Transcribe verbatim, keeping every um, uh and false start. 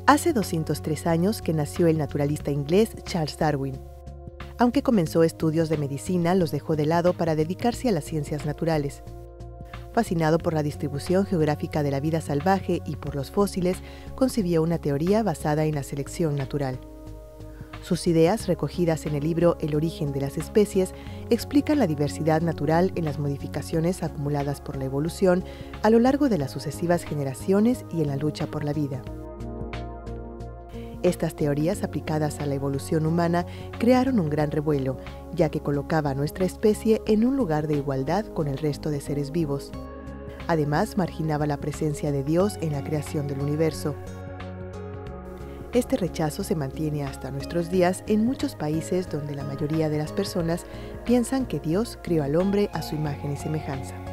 Hace doscientos tres años que nació el naturalista inglés Charles Darwin. Aunque comenzó estudios de medicina, los dejó de lado para dedicarse a las ciencias naturales. Fascinado por la distribución geográfica de la vida salvaje y por los fósiles, concibió una teoría basada en la selección natural. Sus ideas, recogidas en el libro El origen de las especies, explican la diversidad natural en las modificaciones acumuladas por la evolución a lo largo de las sucesivas generaciones y en la lucha por la vida. Estas teorías aplicadas a la evolución humana crearon un gran revuelo, ya que colocaba a nuestra especie en un lugar de igualdad con el resto de seres vivos. Además, marginaba la presencia de Dios en la creación del universo. Este rechazo se mantiene hasta nuestros días en muchos países donde la mayoría de las personas piensan que Dios creó al hombre a su imagen y semejanza.